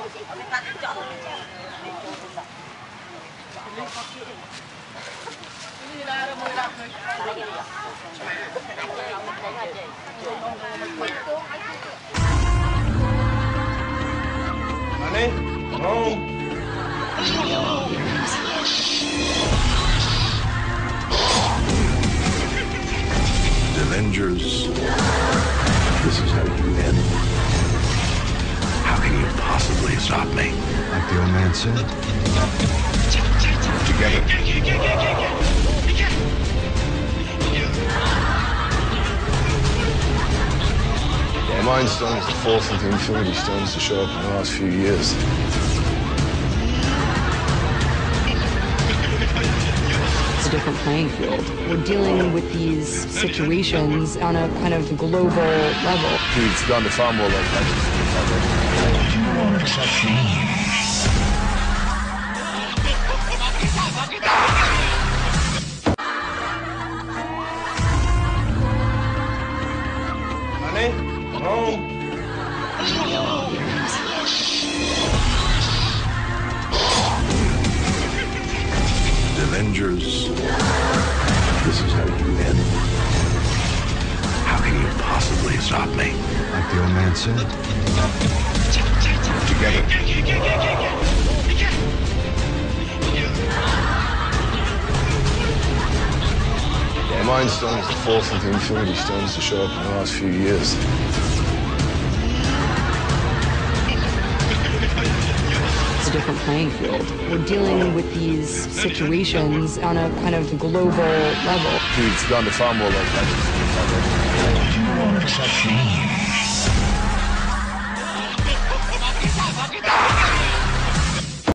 Honey, home. Avengers, this is how you end. How can you possibly stop me? Like the old man said. Together. Yeah, Mind Stone is the fourth of the Infinity Stones to show up in the last few years. It's a different playing field. We're dealing with these situations on a kind of global level. He's gone to far more like that. You want to change. Honey, home. Avengers, this is how you end. How can you possibly stop me? Like the old man said. Together. Yeah, Mind Stone is the fourth of the Infinity Stones to show up in the last few years. It's a different playing field. We're dealing with these situations on a kind of global level. He's gone to far more like that. You want to change.